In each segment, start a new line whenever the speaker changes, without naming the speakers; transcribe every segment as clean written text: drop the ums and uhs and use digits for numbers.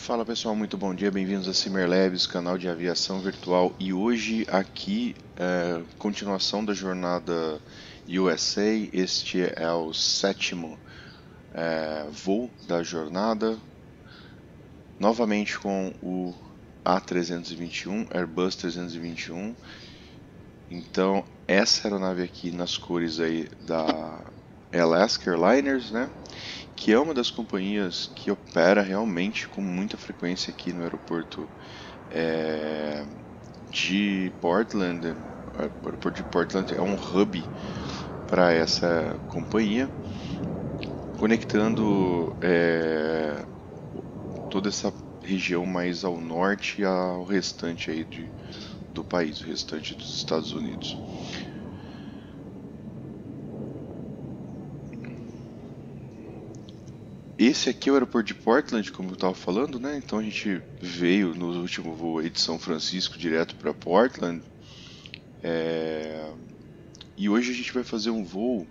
Fala pessoal, muito bom dia, bem-vindos a Simerlabs, canal de aviação virtual. E hoje aqui, continuação da jornada USA. Este é o sétimo voo da jornada, novamente com o A321, Airbus 321. Então essa aeronave aqui nas cores aí da Alaska Airlines, né? Que é uma das companhias que opera realmente com muita frequência aqui no aeroporto de Portland. O aeroporto de Portland é um hub para essa companhia, conectando toda essa região mais ao norte ao restante aí do país, o restante dos Estados Unidos. Esse aqui é o aeroporto de Portland, como eu estava falando, né? Então a gente veio no último voo aí de São Francisco direto para Portland. E hoje a gente vai fazer um voo.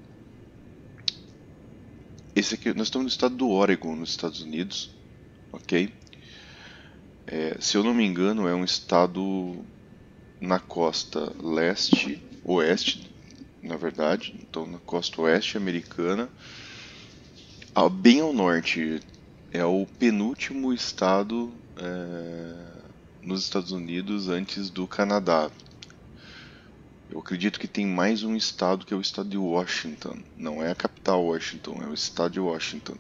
Esse aqui, nós estamos no estado do Oregon, nos Estados Unidos, ok? Se eu não me engano, é um estado na costa leste, oeste, na verdade. Então na costa oeste americana. Bem ao norte, é o penúltimo estado nos Estados Unidos antes do Canadá. Eu acredito que tem mais um estado, que é o estado de Washington. Não é a capital Washington, é o estado de Washington.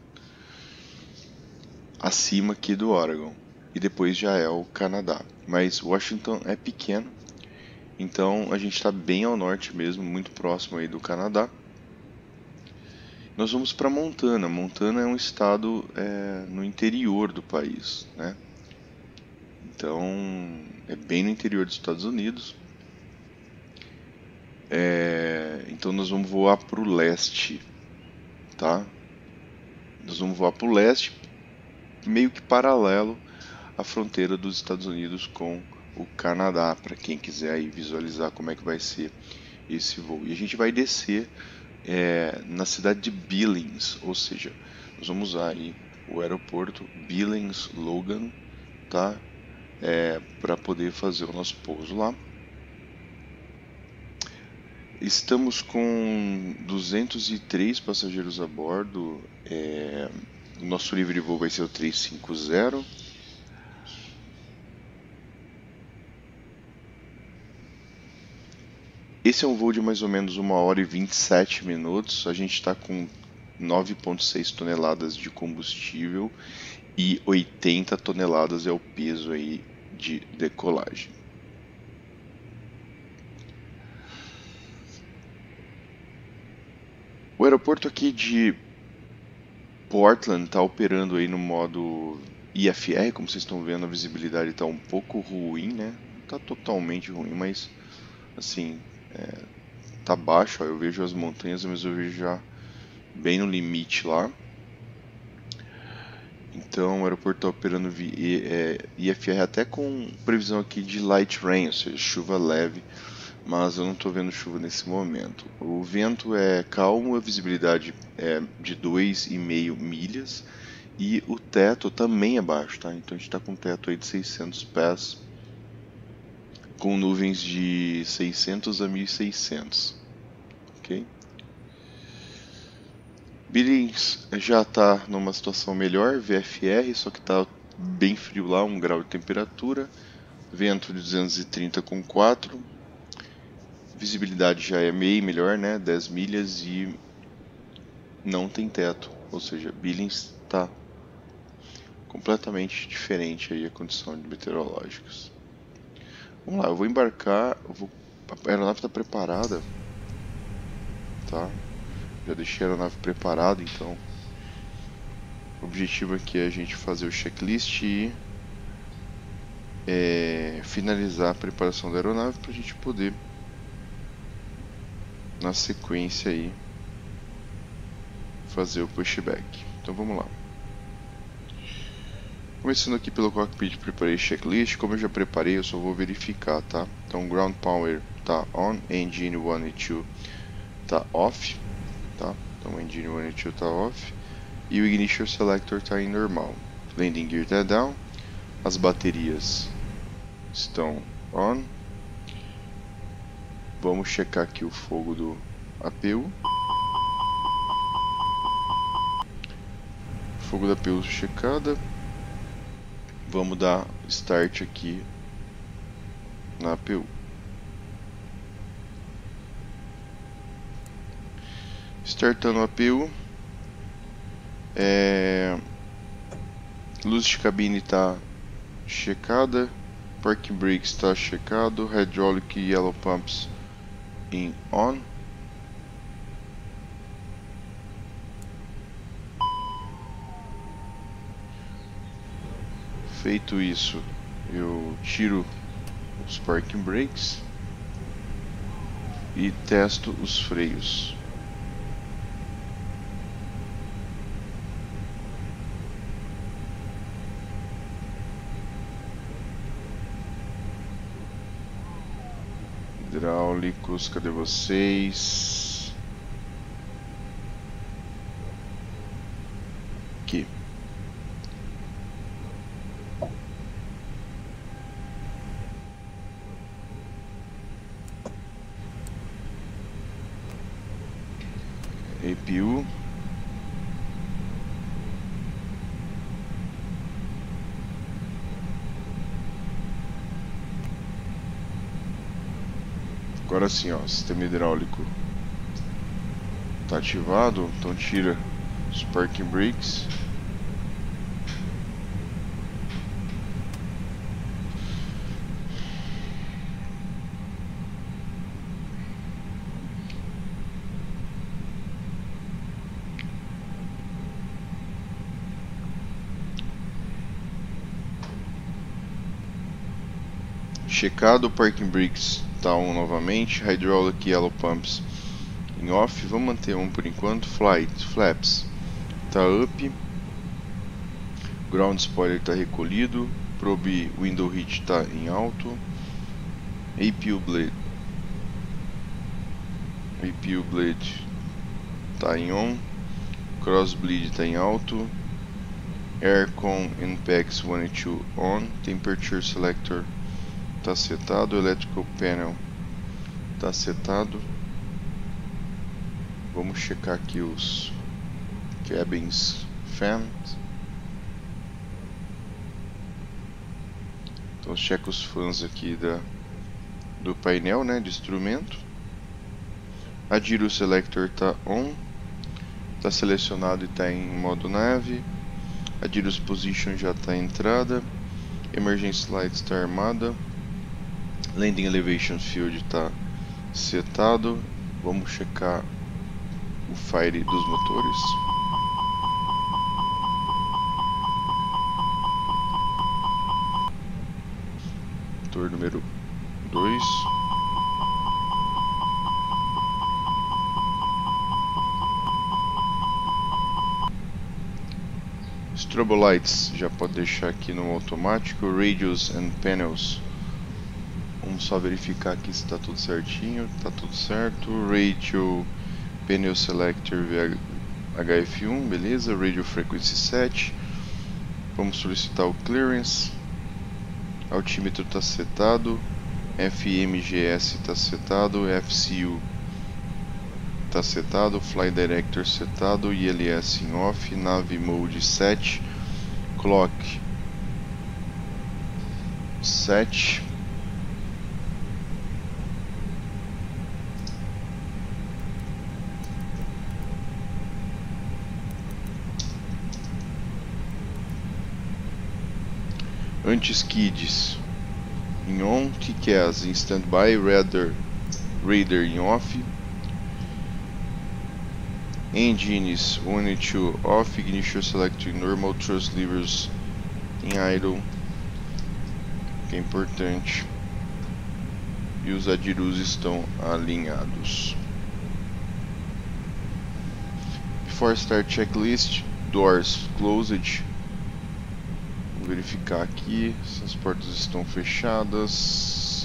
Acima aqui do Oregon. E depois já é o Canadá. Mas Washington é pequeno, então a gente está bem ao norte mesmo, muito próximo aí do Canadá. Nós vamos para Montana. Montana é um estado no interior do país, né? Então, é bem no interior dos Estados Unidos. Então nós vamos voar para o leste, tá? Nós vamos voar para o leste, meio que paralelo à fronteira dos Estados Unidos com o Canadá, para quem quiser aí visualizar como é que vai ser esse voo. E a gente vai descer na cidade de Billings, ou seja, nós vamos usar aí o aeroporto Billings Logan, tá? Para poder fazer o nosso pouso lá. Estamos com 203 passageiros a bordo. O nosso livre voo vai ser o 350. Esse é um voo de mais ou menos 1 hora e 27 minutos. A gente está com 9,6 toneladas de combustível e 80 toneladas é o peso aí de decolagem. O aeroporto aqui de Portland está operando aí no modo IFR, como vocês estão vendo, a visibilidade está um pouco ruim, né? Não está totalmente ruim, mas assim, tá baixo. Ó, eu vejo as montanhas, mas eu vejo já bem no limite lá. Então o aeroporto está operando IFR até com previsão aqui de light rain, ou seja, chuva leve, mas eu não estou vendo chuva nesse momento. O vento é calmo, a visibilidade é de 2,5 milhas e o teto também é baixo, tá? Então a gente está com um teto aí de 600 pés, com nuvens de 600 a 1.600, ok? Billings já está numa situação melhor, VFR, só que está bem frio lá, 1 grau de temperatura, vento de 230 com 4, visibilidade já é meio melhor, né, 10 milhas e não tem teto, ou seja, Billings está completamente diferente aí a condição de meteorológicas. Vamos lá, eu vou embarcar, a aeronave está preparada, tá? Já deixei a aeronave preparada, então o objetivo aqui é a gente fazer o checklist e finalizar a preparação da aeronave para a gente poder, na sequência aí, fazer o pushback. Então vamos lá. Começando aqui pelo cockpit, preparei checklist. Como eu já preparei, eu só vou verificar, tá? Então ground power tá on, engine 1 e 2 tá off, tá? Então engine 1 e 2 tá off e o ignition selector tá em normal. Landing gear tá down, As baterias estão on. Vamos checar aqui o fogo do APU. Fogo da APU checada. Vamos dar start aqui na APU. Startando a APU. Luz de cabine está checada. Parking brake está checado. Hydraulic e yellow pumps em on. Feito isso, eu tiro os parking brakes e testo os freios. Hidráulicos, cadê vocês? Aqui. APU. Agora sim, ó, sistema hidráulico está ativado, então tira os parking brakes. Checado, o parking brakes está on novamente, hydraulic e yellow pumps em off, vamos manter um por enquanto. Flaps está up, ground spoiler está recolhido, probe window heat está em alto, APU blade está em on, cross bleed está em alto, aircon and packs 1 e 2 on, temperature selector está setado, electrical panel está setado. Vamos checar aqui os cabins fans. Então checa os fãs aqui do painel, né, de instrumento. A gyro selector está on, está selecionado e está em modo nave. A gyros position já está entrada. Emergency light está armada. Landing elevation field está setado. Vamos checar o fire dos motores. Motor número 2. Strobo lights já pode deixar aqui no automático. Radios and panels. Vamos só verificar aqui se está tudo certinho. Está tudo certo. Radio panel selector HF1, beleza. Radio frequency set. Vamos solicitar o clearance. Altímetro está setado. FMGS está setado. FCU está setado. Fly director setado. ILS em off. Nav mode set. Clock set. Anti-skids em on, TCAS em standby, radar em off, engines 1 e 2 off, ignition selector em normal, thrust levers em idle, que é importante, e os adhirus estão alinhados. Before start checklist, doors closed. Verificar aqui se as portas estão fechadas.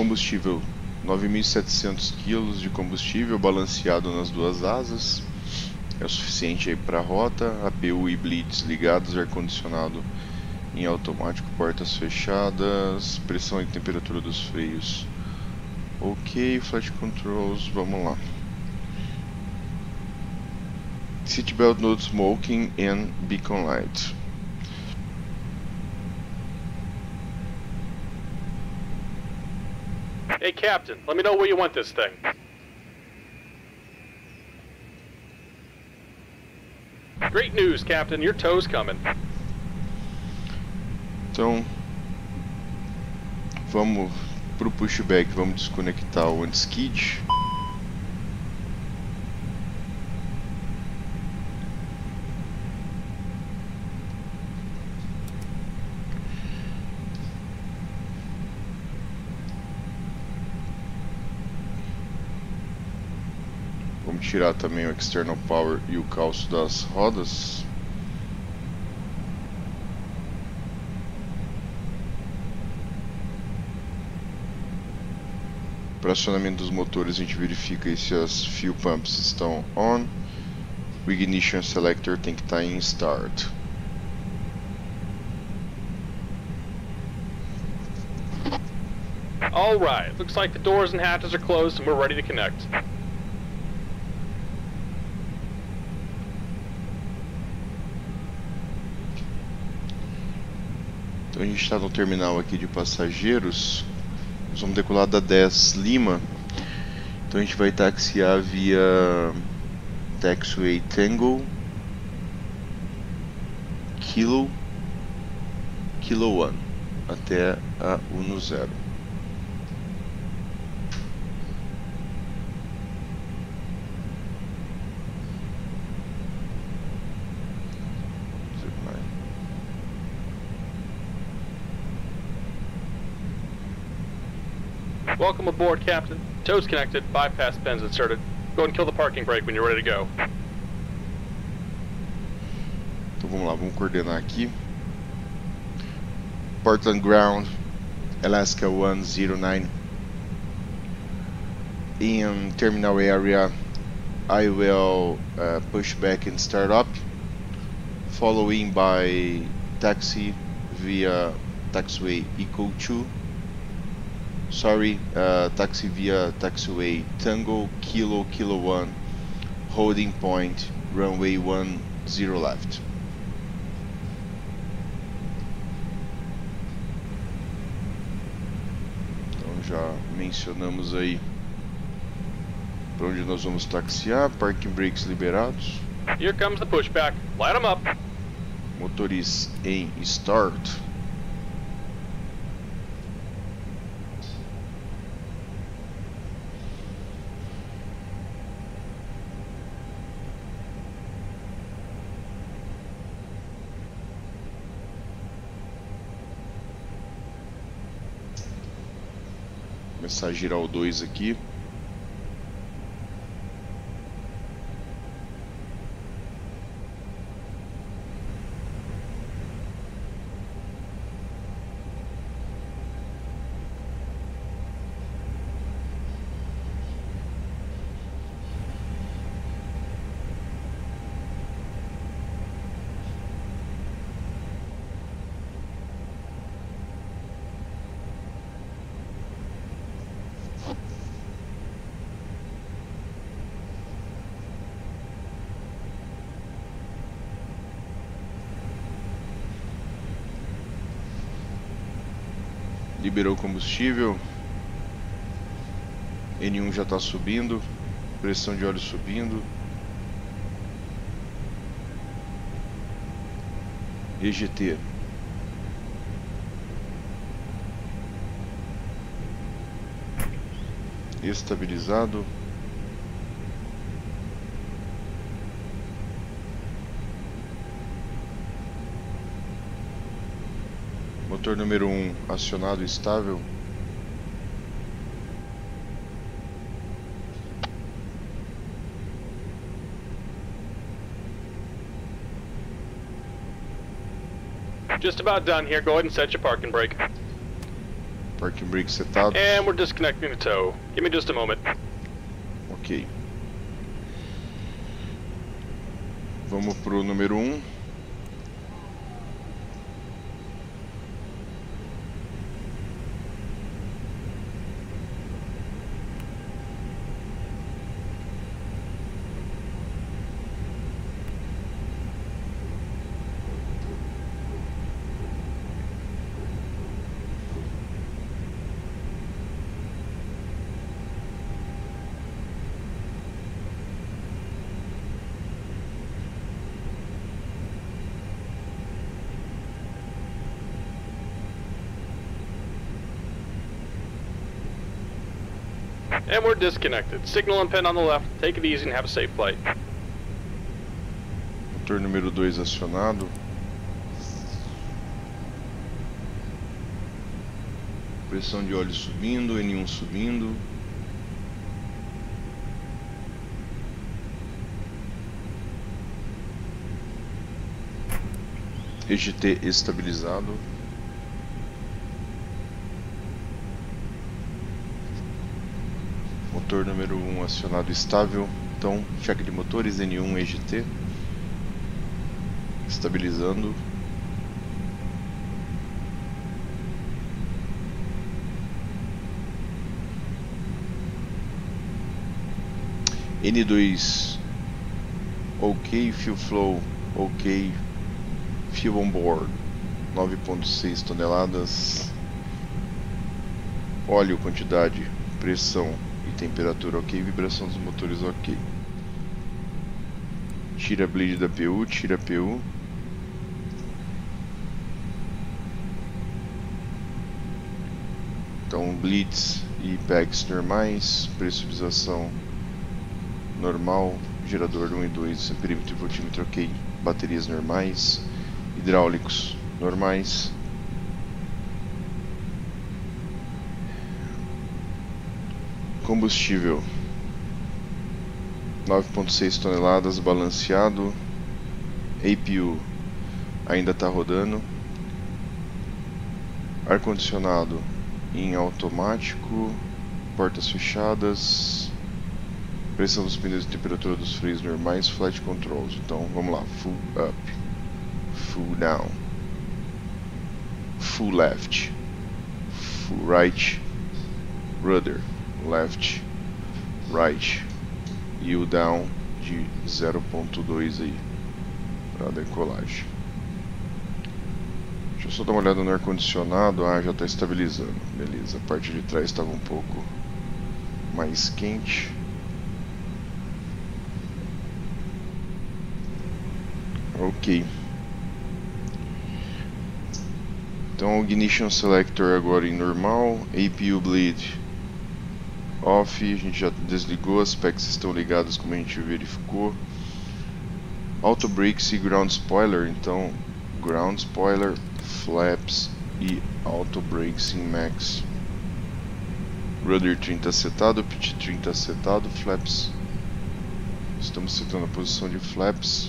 Combustível, 9.700 kg de combustível balanceado nas duas asas. É o suficiente aí para a rota. APU e blitz ligados, ar-condicionado em automático, portas fechadas, pressão e temperatura dos freios. Ok, flight controls, vamos lá. Seatbelt no smoking and beacon light.
Hey, Captain, let me know where you want this thing. Great news, Captain. Your tow's coming.
Então, vamos pro pushback, vamos desconectar o anti-skid. Vamos tirar também o external power e o calço das rodas. Para acionamento dos motores, a gente verifica se as fuel pumps estão on. O ignition selector tem que estar em start.
All right. Looks like the doors and hatches are closed and we're ready to connect.
Então a gente está no terminal aqui de passageiros. Nós vamos decolar da 10 Lima. Então a gente vai taxiar via Taxiway Tango Kilo 1 até a 10.
Welcome aboard, Captain. Tow's connected, bypass pins inserted. Go ahead and kill the parking brake when you're ready to go.
Então vamos lá, vamos coordenar aqui. Portland Ground, Alaska 109. In terminal area, I will push back and start up, following by taxi via taxiway Eco 2. Sorry, taxi via taxiway Tango Kilo 1, holding point runway 10 left. Então já mencionamos aí para onde nós vamos taxiar, parking brakes liberados.
Here comes the pushback. Light them up.
Motores em start. Começar a girar o 2 aqui. Liberou o combustível. N1 já está subindo. Pressão de óleo subindo. EGT. Estabilizado. Motor número 1 acionado e estável.
Just about done here. Go ahead and set your parking brake.
Parking brake setados.
And we're disconnecting the tow. Give me just a moment.
Ok. Vamos pro número 1.
And we're disconnected. Signal and pin on the left. Take it easy and have a safe flight.
Motor número 2 acionado. Pressão de óleo subindo, N1 subindo. EGT estabilizado. Motor número 1 acionado estável. Então, cheque de motores, N1 EGT. Estabilizando. N2 ok, fuel flow ok, fuel on board 9,6 toneladas, óleo, quantidade, pressão e temperatura ok, vibração dos motores ok. Tira bleed da PU, tira PU. Então bleeds e bags normais, pressurização normal, gerador 1 e 2, perímetro e voltímetro ok, baterias normais, hidráulicos normais. Combustível 9,6 toneladas, balanceado. APU ainda está rodando. Ar-condicionado em automático, portas fechadas. Pressão dos pneus e temperatura dos freios normais, flight controls. Então vamos lá, full up, full down, full left, full right, rudder, left, right e o down de 0,2 aí para decolagem. Deixa eu só dar uma olhada no ar condicionado. Ah, já está estabilizando, beleza. A parte de trás estava um pouco mais quente. Ok. Então, Ignition Selector agora em normal, APU Bleed off, a gente já desligou, as packs estão ligadas como a gente verificou. Auto Brakes e Ground Spoiler, então Ground Spoiler, Flaps e Auto Brakes em Max. Rudder 30 setado, Pitch 30 setado, Flaps. Estamos setando a posição de Flaps.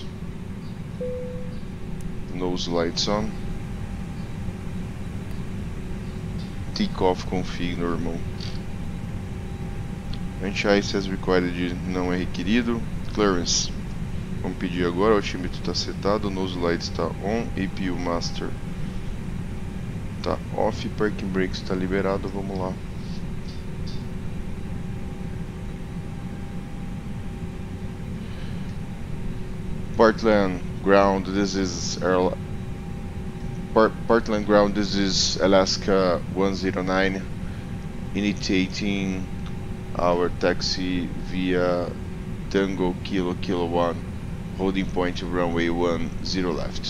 Nose lights on. Takeoff config normal. Anti-ice as required não é requerido. Clearance. Vamos pedir agora, o altímetro está setado, nose lights está on, APU master está off, parking brakes está liberado, vamos lá. Portland ground, this is Portland ground, this is Alaska 109, initiating our taxi via Tango Kilo Kilo 1, holding point runway 10 left.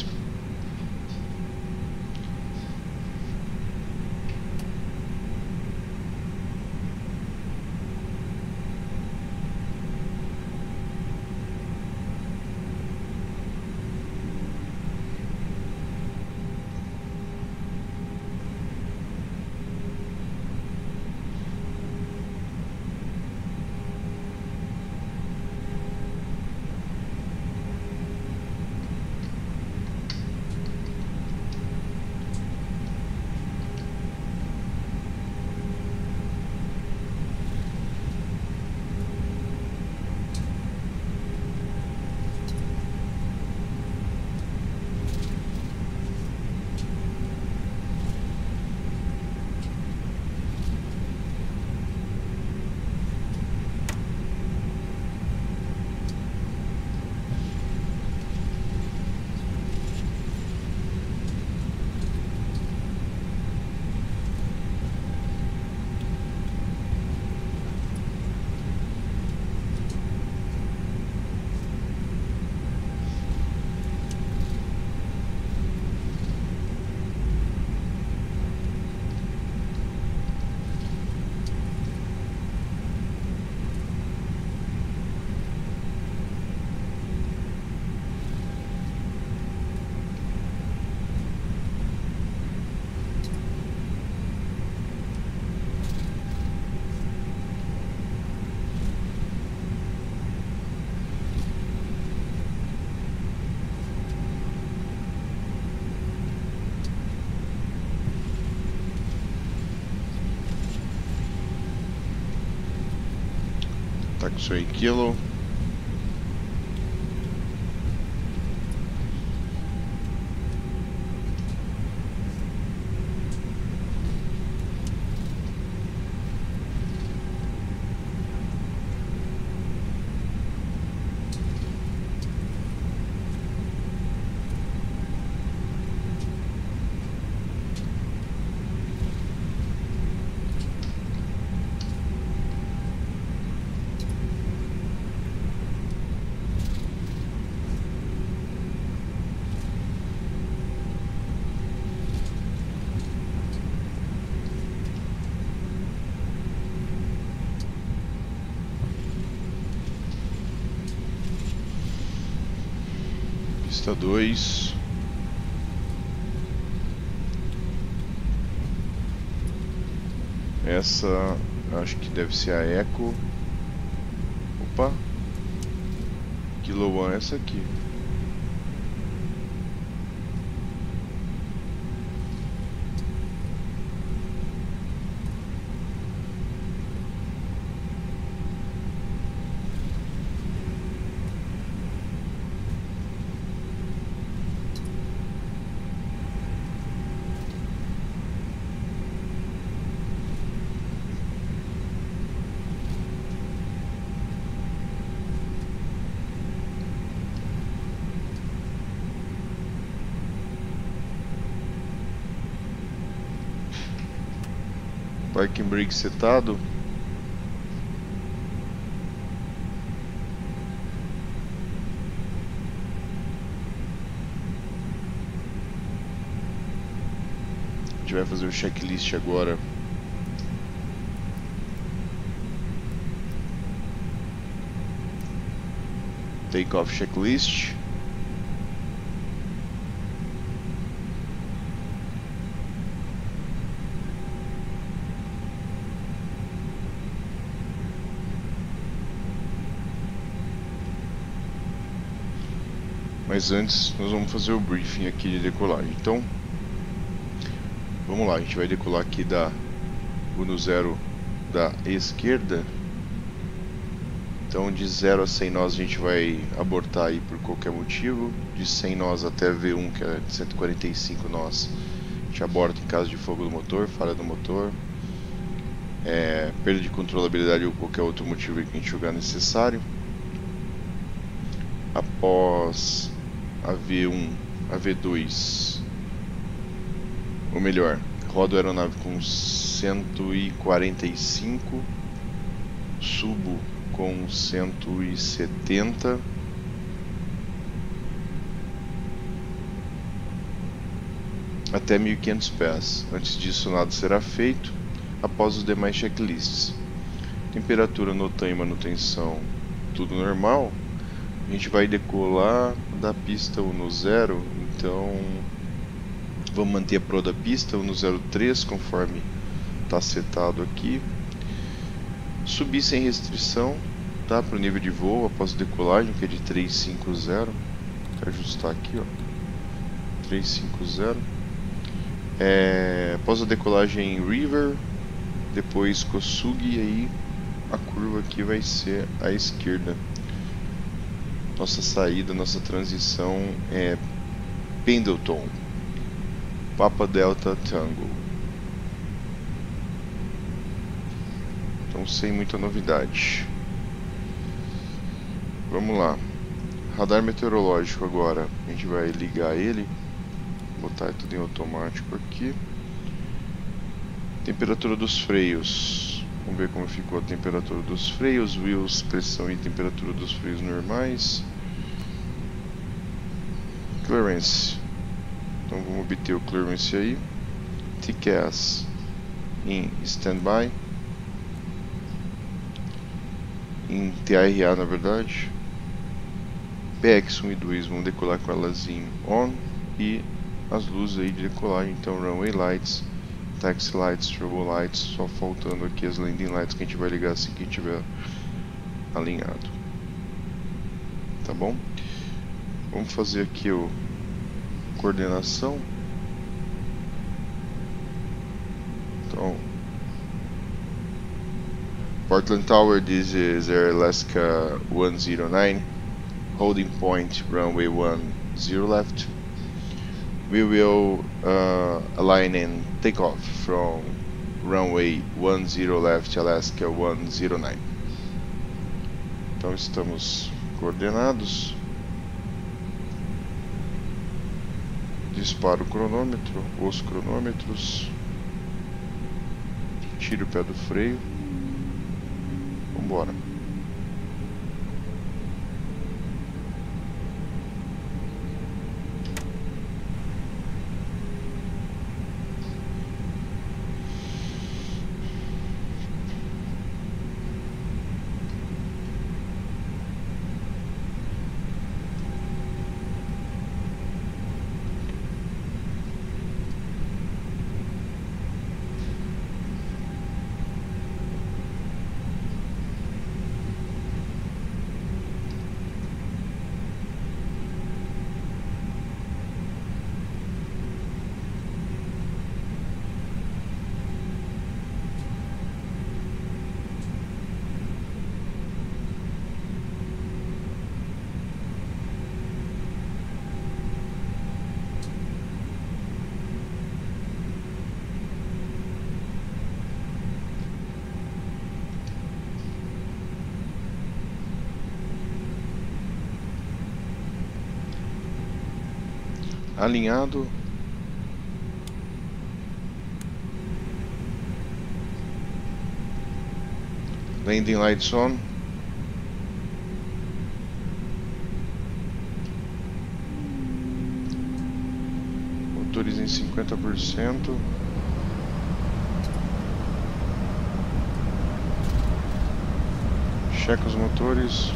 Taxiway Kilo. Pista 2. Essa acho que deve ser a Echo. Opa, Kilo One é essa aqui. Parking brake setado. A gente vai fazer o checklist agora. Takeoff checklist. Mas antes nós vamos fazer o briefing aqui de decolagem. Então, vamos lá, a gente vai decolar aqui da Uno 0 da esquerda. Então de 0 a 100 nós a gente vai abortar aí por qualquer motivo. De 100 nós até V1, que é de 145 nós, a gente aborta em caso de fogo do motor, falha do motor, perda de controlabilidade ou qualquer outro motivo que a gente julgar necessário. Após a V1, a V2, ou melhor, rodo a aeronave com 145, subo com 170, até 1500 pés. Antes disso nada será feito. Após os demais checklists, temperatura, NOTAM e manutenção, tudo normal. A gente vai decolar da pista Uno 0, então vamos manter a pro da pista Uno 03 conforme está setado aqui. Subir sem restrição, tá, para o nível de voo após a decolagem, que é de 350. Vou ajustar aqui, ó, 350. Após a decolagem River, depois Kosugi, e aí a curva aqui vai ser à esquerda. Nossa saída, nossa transição é Pendleton, Papa Delta Tango. Então sem muita novidade. Vamos lá. Radar meteorológico agora. A gente vai ligar ele. Botar tudo em automático aqui. Temperatura dos freios. Vamos ver como ficou a temperatura dos freios, wheels, pressão e temperatura dos freios normais. Clearance. Então vamos obter o clearance aí. TCAS em standby. Em TARA na verdade. PX1 e 2 vão decolar com elas em on. E as luzes aí de decolagem, então runway lights, taxi lights, turbo lights, só faltando aqui as landing lights que a gente vai ligar assim que estiver alinhado. Tá bom? Vamos fazer aqui o coordenação. Então Portland Tower, this is Air Alaska 109, holding point runway 10 left. We will align and take off from runway 10 left, Alaska 109. Então estamos coordenados. Disparo o cronômetro, os cronômetros. Tiro o pé do freio. Vambora. Alinhado. Landing lights on. Motores em 50%. Checa os motores.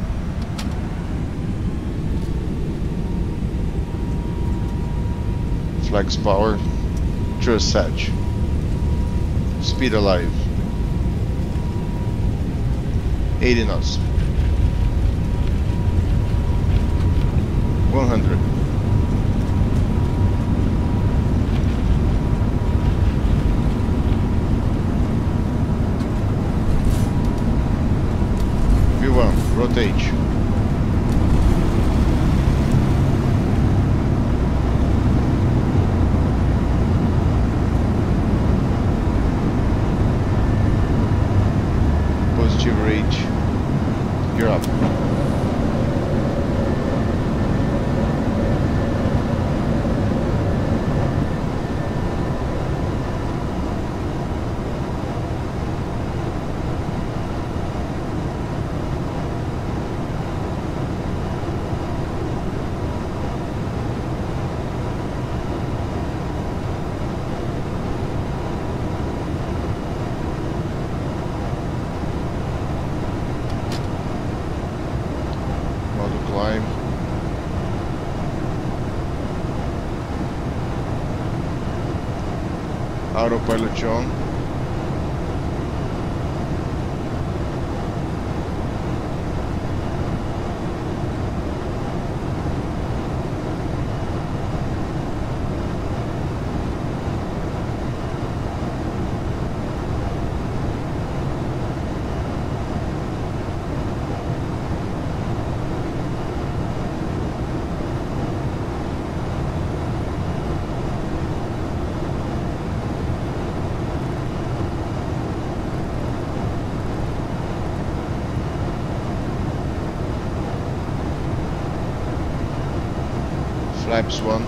Flex power, thrust set, speed alive, 80 knots, 100, V1, rotate. Rate, you're up. Climb. Autopilot on. Flaps 1.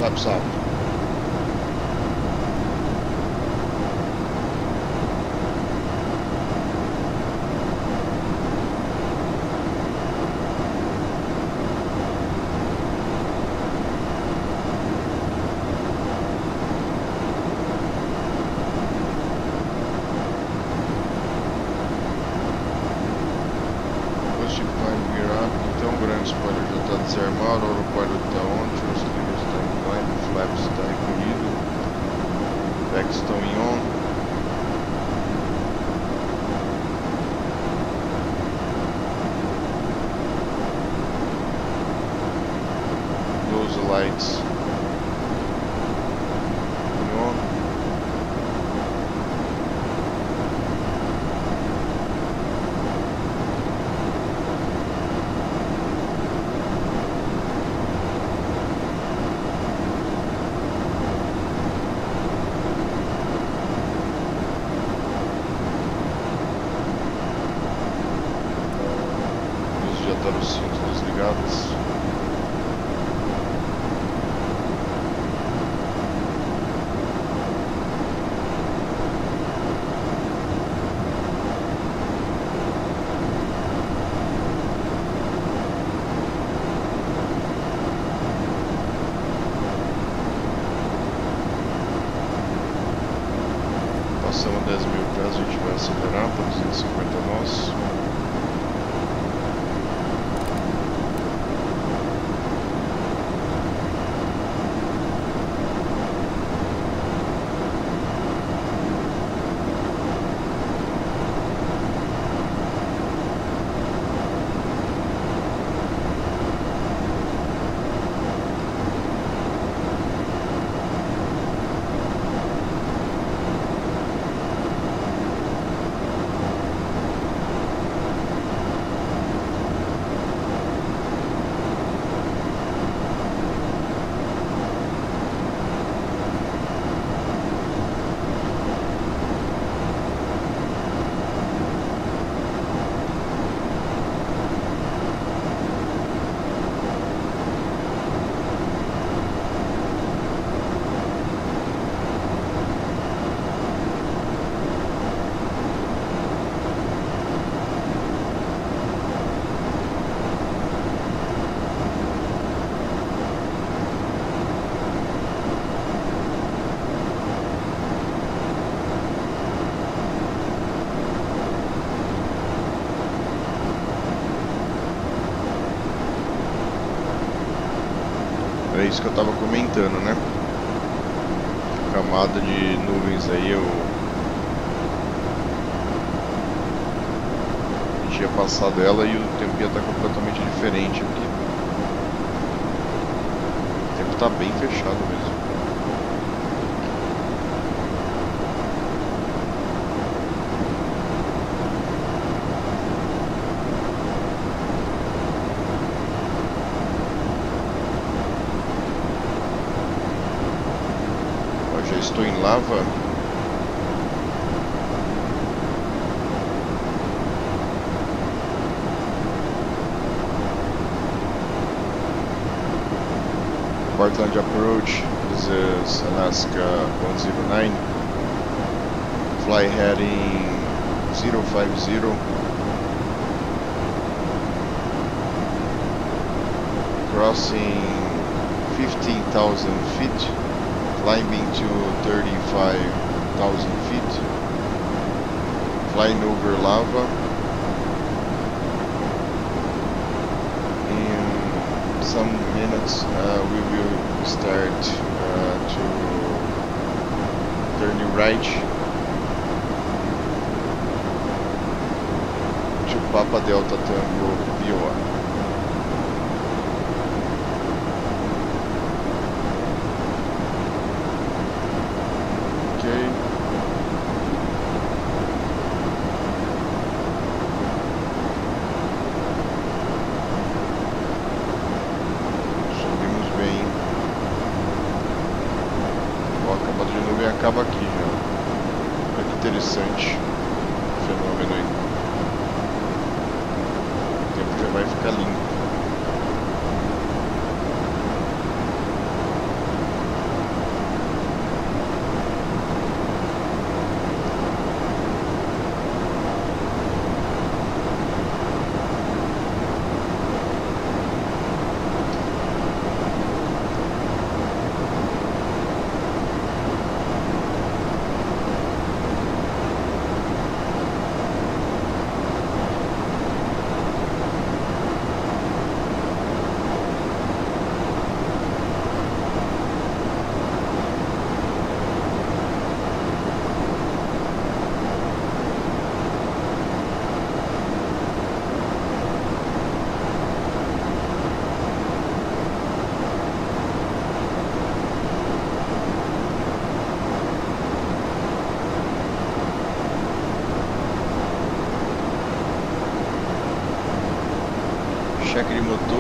flaps up. Spoiler já está desarmado, o autopilot está on, os levers está em climb, o flaps está recolhido, backs estão em on. Those lights em on. Os cintos desligados. Passamos 10 mil pés, a gente vai acelerar para 250 nós. É isso que eu tava comentando, né? A camada de nuvens aí, a gente ia passar dela e o tempo ia estar completamente diferente aqui. O tempo tá bem fechado mesmo. Já estou em lava. Portland approach. This is Alaska 109. Fly heading 050. Crossing 15,000 feet. Climbing to 35,000 feet, flying over lava. In some minutes we will start to turn right to Papa Delta Tango VOA. Acaba aqui já. Olha que interessante o fenômeno aí. O tempo já vai ficar limpo.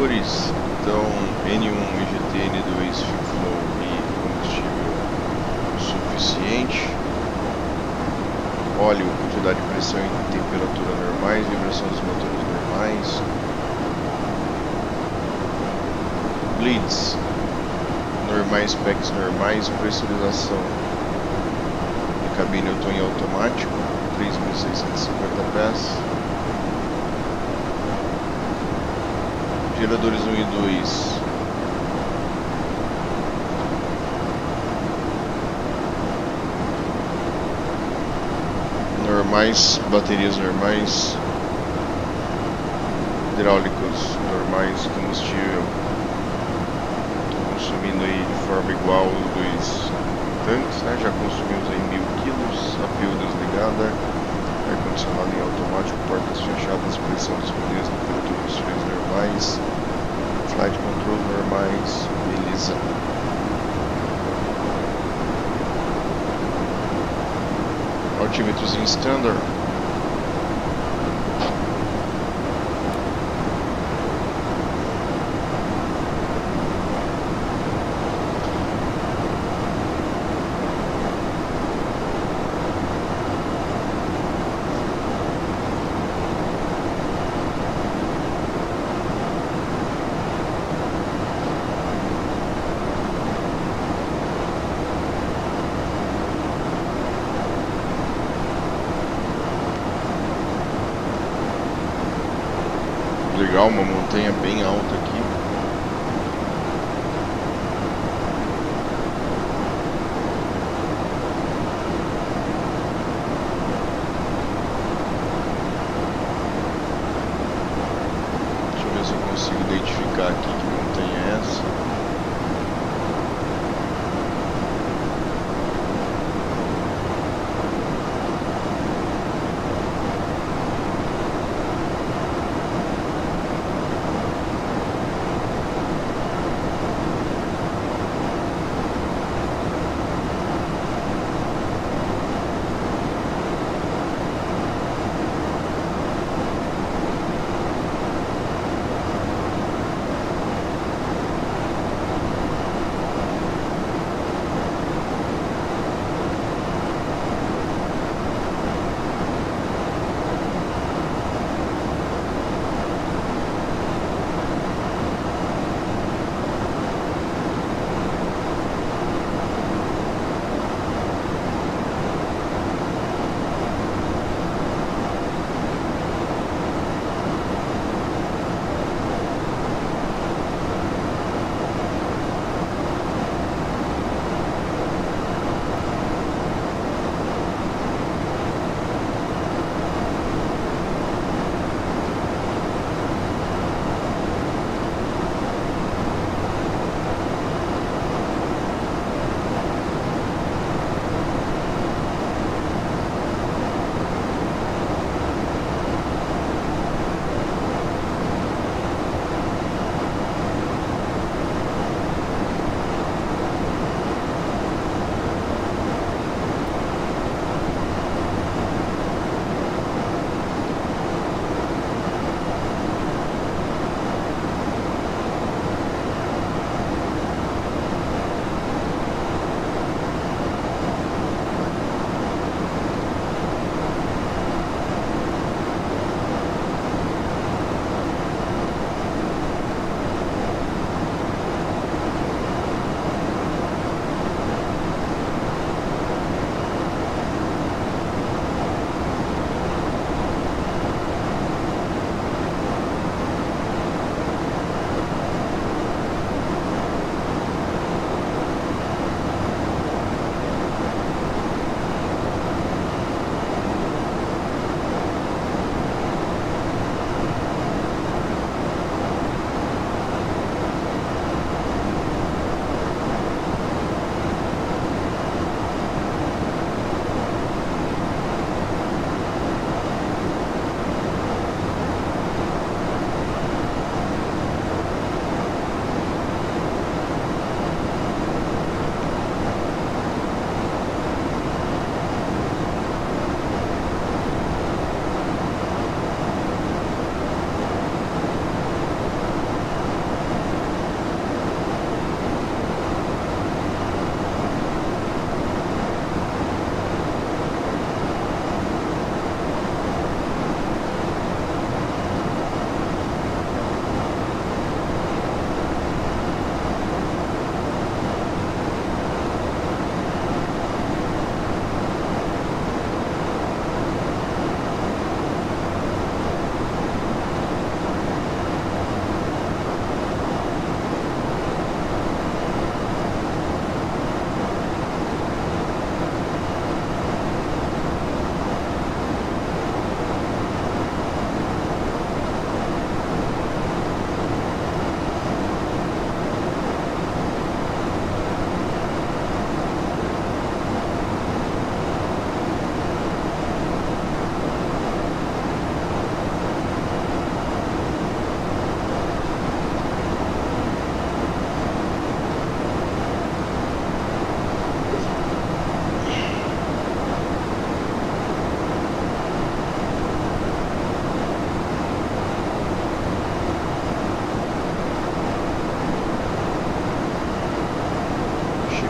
geradores, então N1, EGT, N2, fuel flow e combustível suficiente. Óleo, quantidade de pressão e temperatura normais, vibração dos motores normais. Bleeds, normais, specs normais, pressurização de cabine eu estou em automático, 3.650 pés. Geradores 1 e 2. Normais, baterias normais, hidráulicos normais, combustível consumindo aí de forma igual os dois tanques, né? Já consumimos aí 1000 kg, a pílula desligada, ar condicionado em automático, portas fechadas, pressão dos pneus, temperatura dos freios normais, flight control normais, beleza. Altímetros em standard. Legal, uma montanha bem alta aqui. Deixa eu ver se eu consigo identificar aqui que montanha é essa.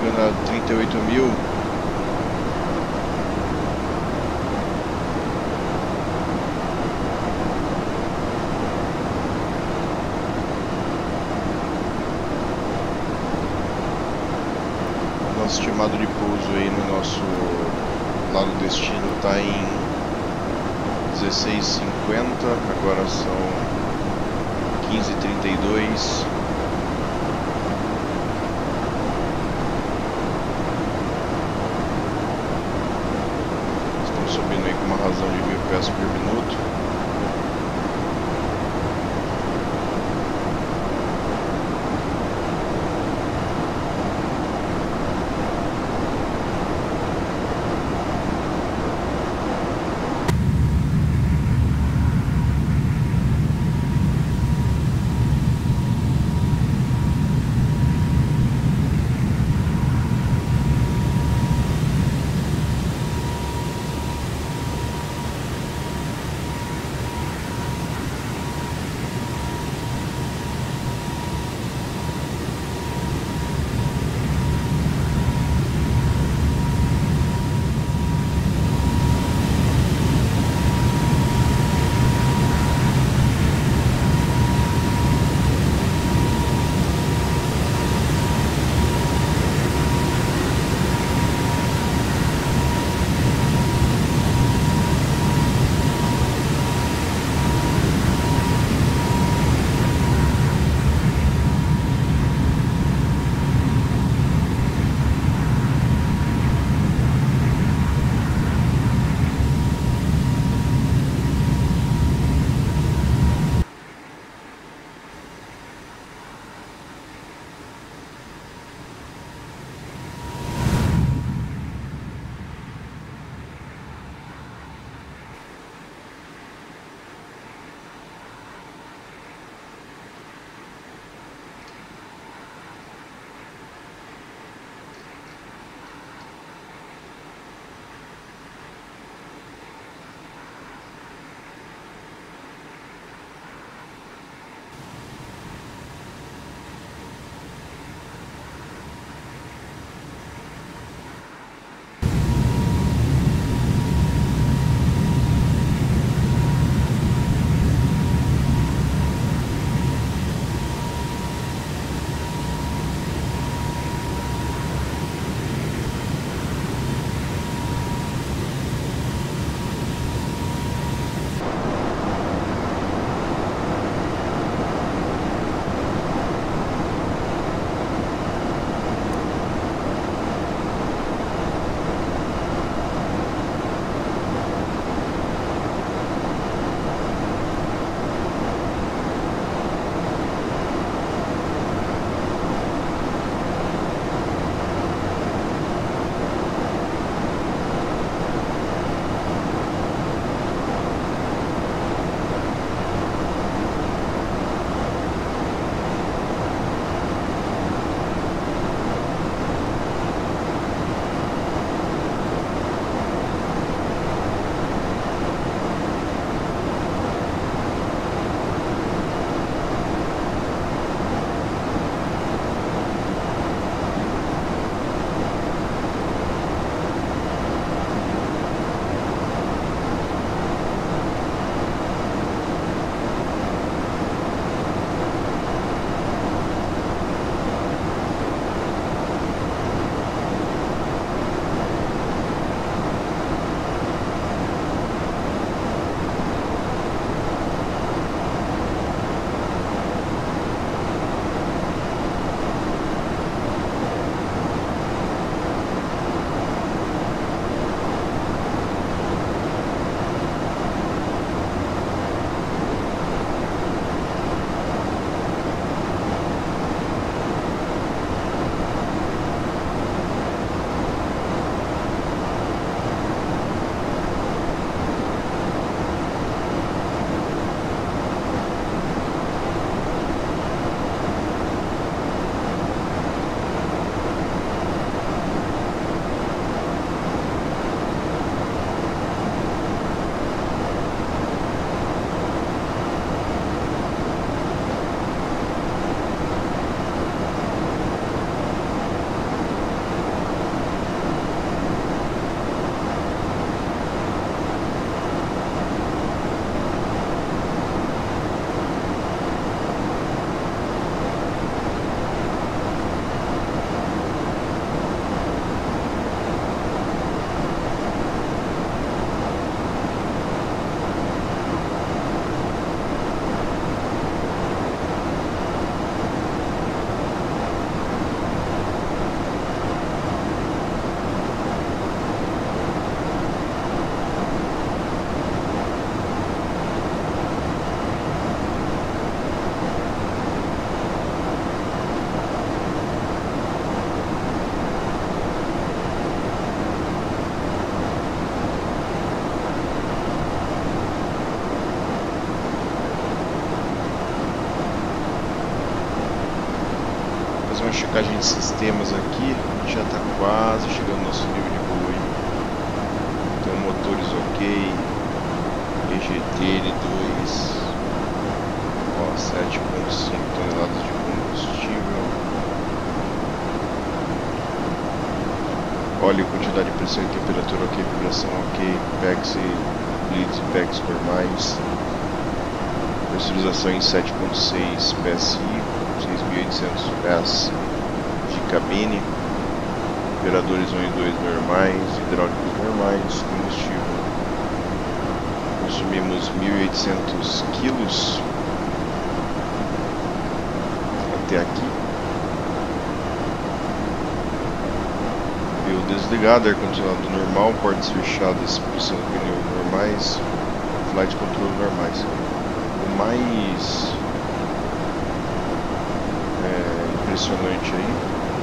chegando a 38 mil. Nosso estimado de pouso aí no nosso lado destino está em 16,50, agora são 15,32. Estamos subindo aí com uma razão de 1000 pés por minuto. checagem de sistemas aqui, a gente já está quase chegando no nosso nível de voo aí. Então motores ok, EGT-N2, ó, 7,5 toneladas de combustível. Óleo, quantidade de pressão e temperatura ok, vibração ok, PEX e blitz e PEX normais. Pressurização em 7,6 PSI, 6.800 pés de cabine. Operadores 1 e 2 normais, hidráulicos normais, combustível. Consumimos 1.800 quilos até aqui. Pneu desligado, ar-condicionado normal, portas fechadas, pressão do pneu normais, flight control normais. O mais impressionante aí,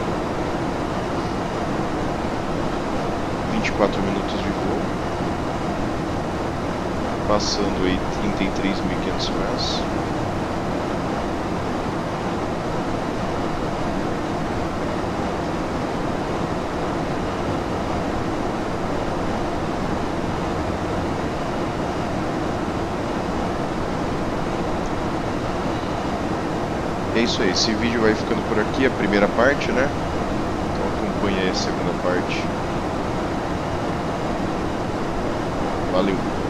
24 minutos de voo, passando aí 33.500 pés. É isso aí, esse vídeo vai ficando por aqui, a primeira parte, né? Então acompanha aí a segunda parte. Valeu!